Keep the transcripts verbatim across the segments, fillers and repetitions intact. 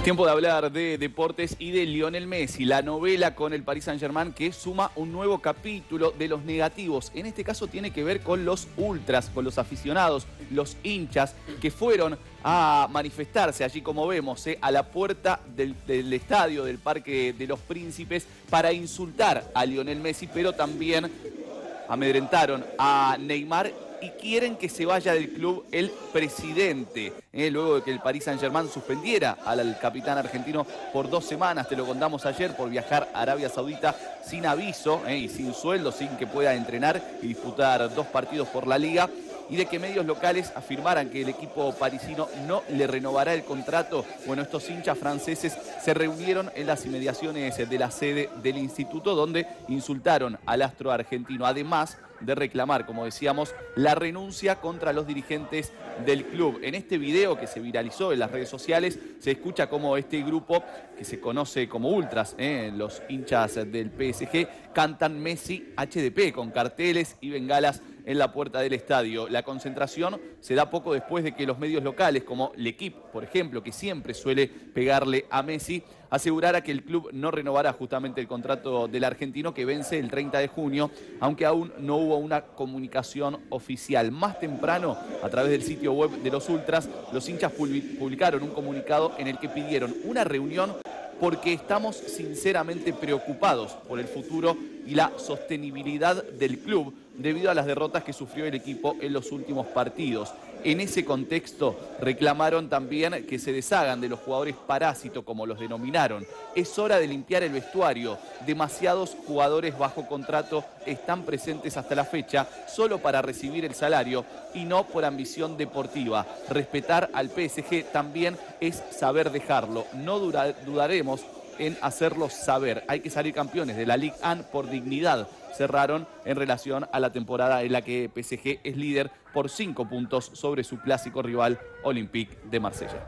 Tiempo de hablar de deportes y de Lionel Messi, la novela con el Paris Saint-Germain que suma un nuevo capítulo de los negativos. En este caso tiene que ver con los ultras, con los aficionados, los hinchas que fueron a manifestarse allí, como vemos, eh, a la puerta del, del estadio del Parque de los Príncipes para insultar a Lionel Messi, pero también amedrentaron a Neymar y quieren que se vaya del club el presidente, eh, luego de que el Paris Saint-Germain suspendiera al capitán argentino por dos semanas, te lo contamos ayer, por viajar a Arabia Saudita sin aviso eh, y sin sueldo, sin que pueda entrenar y disputar dos partidos por la Liga, y de que medios locales afirmaran que el equipo parisino no le renovará el contrato. Bueno, estos hinchas franceses se reunieron en las inmediaciones de la sede del instituto, donde insultaron al astro argentino, además de reclamar, como decíamos, la renuncia contra los dirigentes del club. En este video que se viralizó en las redes sociales se escucha cómo este grupo, que se conoce como ultras, eh, los hinchas del P S G, cantan Messi H D P con carteles y bengalas en la puerta del estadio. La concentración se da poco después de que los medios locales, como L'Equipe, por ejemplo, que siempre suele pegarle a Messi, asegurara que el club no renovará justamente el contrato del argentino, que vence el treinta de junio, aunque aún no hubo una comunicación oficial. Más temprano, a través del sitio web de los ultras, los hinchas publicaron un comunicado en el que pidieron una reunión porque estamos sinceramente preocupados por el futuro y la sostenibilidad del club debido a las derrotas que sufrió el equipo en los últimos partidos. En ese contexto reclamaron también que se deshagan de los jugadores parásitos, como los denominaron. Es hora de limpiar el vestuario. Demasiados jugadores bajo contrato están presentes hasta la fecha solo para recibir el salario y no por ambición deportiva. Respetar al P S G también es saber dejarlo. No dura, dudaremos en hacerlo saber. Hay que salir campeones de la Ligue uno por dignidad. Cerraron en relación a la temporada en la que P S G es líder por cinco puntos sobre su clásico rival Olympique de Marsella.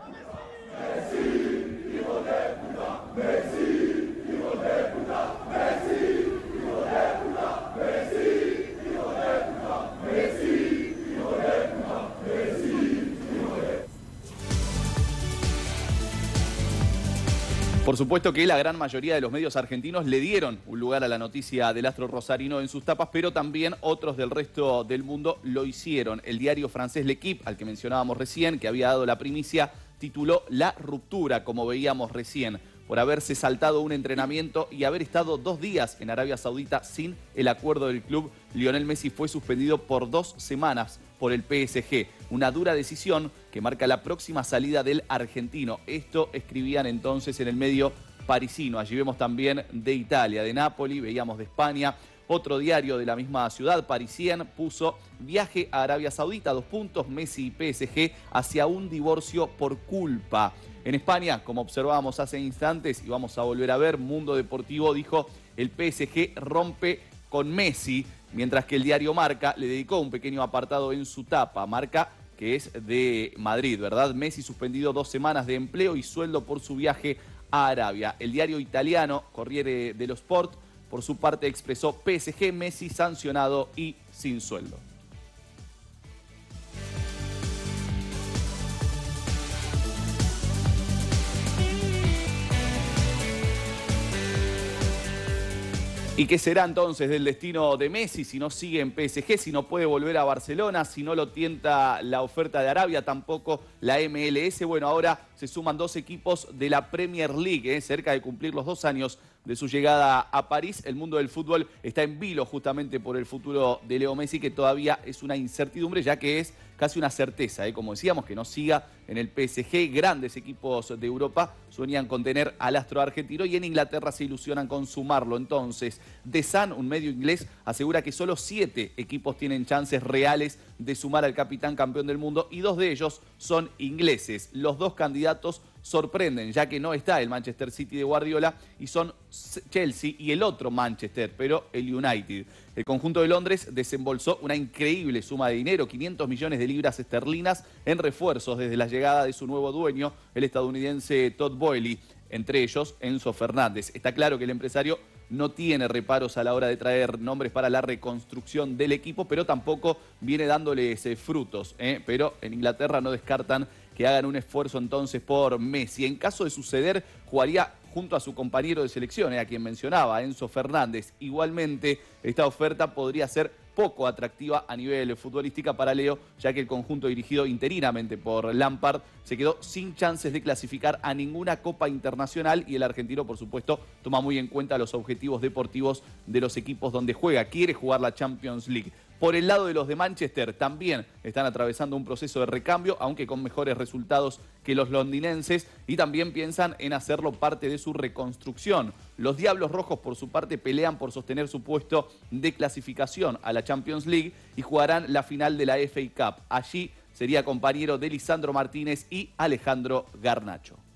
Por supuesto que la gran mayoría de los medios argentinos le dieron un lugar a la noticia del astro rosarino en sus tapas, pero también otros del resto del mundo lo hicieron. El diario francés L'Equipe, al que mencionábamos recién, que había dado la primicia, tituló La ruptura, como veíamos recién, por haberse saltado un entrenamiento y haber estado dos días en Arabia Saudita sin el acuerdo del club. Lionel Messi fue suspendido por dos semanas por el P S G. Una dura decisión que marca la próxima salida del argentino. Esto escribían entonces en el medio parisino. Allí vemos también de Italia, de Nápoli, veíamos de España. Otro diario de la misma ciudad, Parisien, puso viaje a Arabia Saudita, dos puntos, Messi y P S G hacia un divorcio por culpa. En España, como observábamos hace instantes y vamos a volver a ver, Mundo Deportivo dijo el P S G rompe con Messi, mientras que el diario Marca le dedicó un pequeño apartado en su tapa. Marca, que es de Madrid, ¿verdad? Messi suspendido dos semanas de empleo y sueldo por su viaje a Arabia. El diario italiano Corriere dello Sport, por su parte, expresó P S G, Messi sancionado y sin sueldo. ¿Y qué será entonces del destino de Messi si no sigue en P S G, si no puede volver a Barcelona, si no lo tienta la oferta de Arabia, tampoco la M L S? Bueno, ahora se suman dos equipos de la Premier League, ¿eh? cerca de cumplir los dos años de su llegada a París. El mundo del fútbol está en vilo justamente por el futuro de Leo Messi, que todavía es una incertidumbre, ya que es casi una certeza, ¿eh? como decíamos, que no siga en el P S G. Grandes equipos de Europa sueñan con tener al astro argentino y en Inglaterra se ilusionan con sumarlo. Entonces, The Sun, un medio inglés, asegura que solo siete equipos tienen chances reales de sumar al capitán campeón del mundo y dos de ellos son ingleses. Los dos candidatos sorprenden, ya que no está el Manchester City de Guardiola y son Chelsea y el otro Manchester, pero el United. El conjunto de Londres desembolsó una increíble suma de dinero, quinientos millones de libras esterlinas, en refuerzos desde la llegada de su nuevo dueño, el estadounidense Todd Boehly, entre ellos Enzo Fernández. Está claro que el empresario no tiene reparos a la hora de traer nombres para la reconstrucción del equipo, pero tampoco viene dándoles frutos, ¿eh? Pero en Inglaterra no descartan que hagan un esfuerzo entonces por Messi. En caso de suceder, jugaría junto a su compañero de selección, eh, a quien mencionaba, Enzo Fernández. Igualmente, esta oferta podría ser poco atractiva a nivel futbolística para Leo, ya que el conjunto dirigido interinamente por Lampard se quedó sin chances de clasificar a ninguna Copa Internacional y el argentino, por supuesto, toma muy en cuenta los objetivos deportivos de los equipos donde juega. Quiere jugar la Champions League. Por el lado de los de Manchester, también están atravesando un proceso de recambio, aunque con mejores resultados que los londinenses, y también piensan en hacerlo parte de su reconstrucción. Los Diablos Rojos, por su parte, pelean por sostener su puesto de clasificación a la Champions League y jugarán la final de la F A Cup. Allí sería compañero de Lisandro Martínez y Alejandro Garnacho.